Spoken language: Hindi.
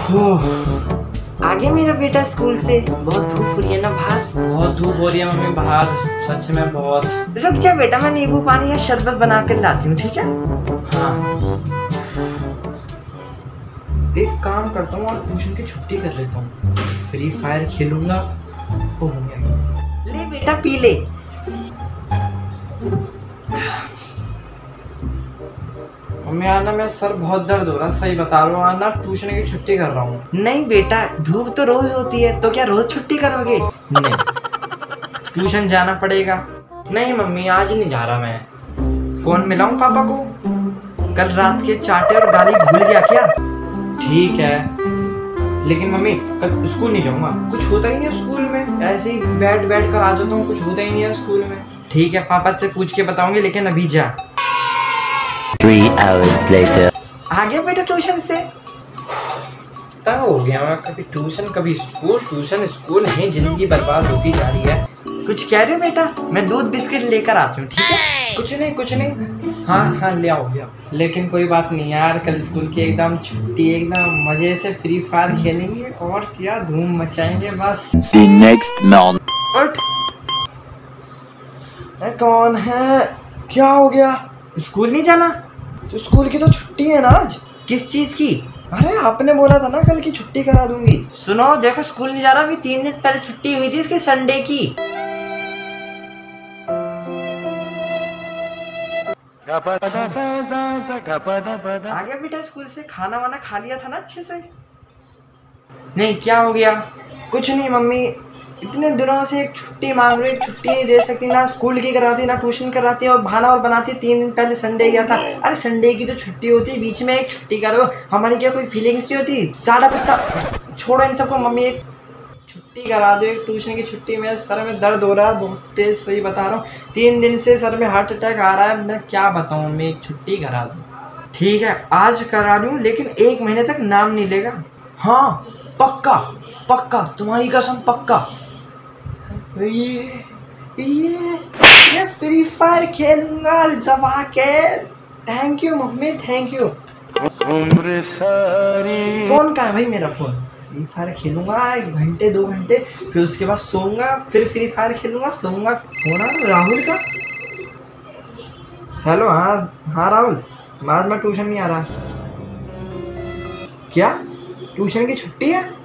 आगे मेरा बेटा स्कूल से। बहुत धूप हो रही है ना बाहर? बहुत धूप हो रही है मम्मी बाहर, सच में बहुत। रुक जा बेटा, मैं नींबू पानी या शरबत बना कर लाती हूँ, ठीक है? हाँ, एक काम करता हूँ और ट्यूशन की छुट्टी कर लेता हूँ, फ्री फायर खेलूंगा। हो गया। ले बेटा पी ले। मम्मी आना मेरा सर बहुत दर्द हो रहा है, सही बता रहा हूँ, आना ट्यूशन की छुट्टी कर रहा हूँ। नहीं बेटा, धूप तो रोज होती है, तो क्या रोज छुट्टी करोगे? नहीं, ट्यूशन जाना पड़ेगा। नहीं मम्मी आज नहीं जा रहा मैं। फोन मिलाऊं पापा को? कल रात के चाटे और गाली भूल गया क्या? ठीक है, लेकिन मम्मी कल स्कूल नहीं जाऊंगा, कुछ होता ही नहीं है स्कूल में, ऐसे ही बैठ कर आ जाता हूँ, कुछ होता ही नहीं है स्कूल में। ठीक है, पापा से पूछ के बताऊंगी, लेकिन अभी जा। 3 hours later. आ गया बेटा ट्यूशन से? तंग हो गया मैं, कभी ट्यूशन कभी स्कूल, ट्यूशन स्कूल नहीं, जिंदगी बर्बाद होती जा रही है। कुछ कह रहे हो बेटा? मैं दूध बिस्किट लेकर आती हूँ, ठीक है? कुछ नहीं। हाँ ले आओ। लेकिन कोई बात नहीं यार, कल स्कूल की एकदम छुट्टी, एकदम मजे से फ्री फायर खेलेंगे और क्या धूम मचाएंगे बस। The next morning. उठ। कौन है? क्या हो गया? स्कूल नहीं जाना? तो स्कूल की तो छुट्टी है ना आज। किस चीज की? अरे आपने बोला था ना कल की छुट्टी करा दूंगी। सुनो देखो, स्कूल नहीं जा रहा, अभी 3 दिन पहले छुट्टी हुई थी इसके, संडे की। आ गया बेटा स्कूल से? खाना वाना खा लिया था ना अच्छे से? नहीं, क्या हो गया? कुछ नहीं मम्मी, इतने दिनों से एक छुट्टी मांग रही, छुट्टी नहीं दे सकती, ना स्कूल की कराती ना ट्यूशन कराती, और बहाना और बनाती। 3 दिन पहले संडे गया था। अरे संडे की तो छुट्टी होती है, बीच में एक छुट्टी करो, हमारी क्या कोई फीलिंग्स नहीं होती? साड़ा कुत्ता छोड़ो इन सबको। मम्मी एक छुट्टी करा दो, एक ट्यूशन की छुट्टी। मेरे सर में दर्द हो रहा है बहुत तेज, सही बता रहा हूँ, 3 दिन से सर में हार्ट अटैक आ रहा है। मैं क्या बताऊँ मम्मी, एक छुट्टी करा दो। ठीक है आज करा दूँ, लेकिन 1 महीने तक नाम नहीं लेगा। हाँ पक्का, तुम्हारी कसम पक्का। ये फ्री फायर खेलूंगा दबा के। थैंक यू मम्मी, थैंक यू। फोन कहाँ है भाई मेरा? फोन। फ्री फायर खेलूंगा 1 घंटे 2 घंटे, फिर उसके बाद सोऊंगा, फिर फ्री फायर खेलूंगा, सोऊंगा। फोन आ राहुल का। हेलो। हाँ राहुल, आज मैं ट्यूशन नहीं आ रहा। क्या ट्यूशन की छुट्टी है?